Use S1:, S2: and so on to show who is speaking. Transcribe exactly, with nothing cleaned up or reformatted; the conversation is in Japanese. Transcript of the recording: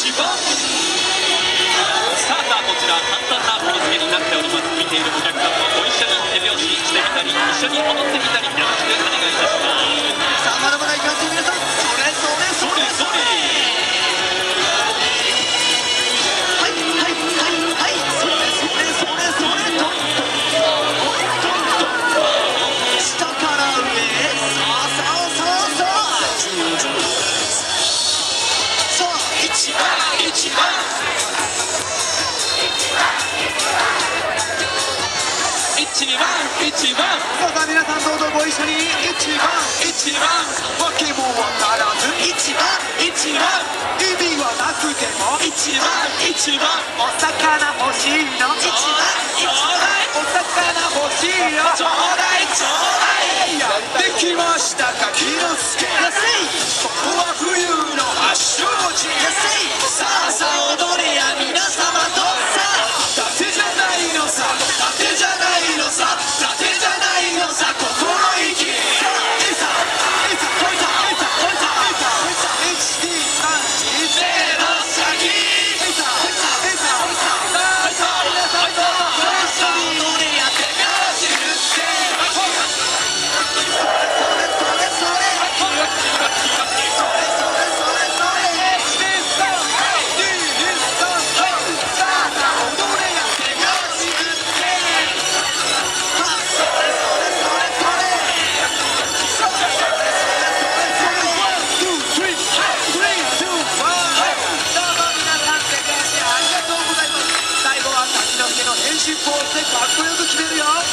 S1: 一番スタートはこちら簡単な振り付けになっております。見ているお客さんもご一緒に手拍子してみたり一緒に踊ってみたりよろしくお願いいたします。
S2: さあまだまだいきますよ皆さん。それそれそれそれ。はいはいはいはい。それそれそれそれと。下から上へ。さあさあさあさあ。さあ一番一番。
S1: 一番一番。
S2: さあ皆さんどうぞご一緒に。一番
S1: 一番。
S2: わけもわからず一番
S1: 一番。
S2: 意味はなくても
S1: 一番一番。
S2: お魚欲しいの一番
S1: ちょうだい
S2: お魚欲しいよ
S1: ちょうだいちょうだい。
S2: やってきましたかキノスケ。やせいここは冬の発祥地。やせいさあさあ踊れや皆様と。さあ伊達じゃないのさ伊達じゃないのさ伊達じゃないのさ心意気。さあえいさえいさほいさえいさほいさえいさほいさいちにさんいちせーの先えいさほいさえいさほいささあさあ皆さんとご一緒に踊れや手拍子振ってそれそれそれそれポーズでかっこよく決めるよ。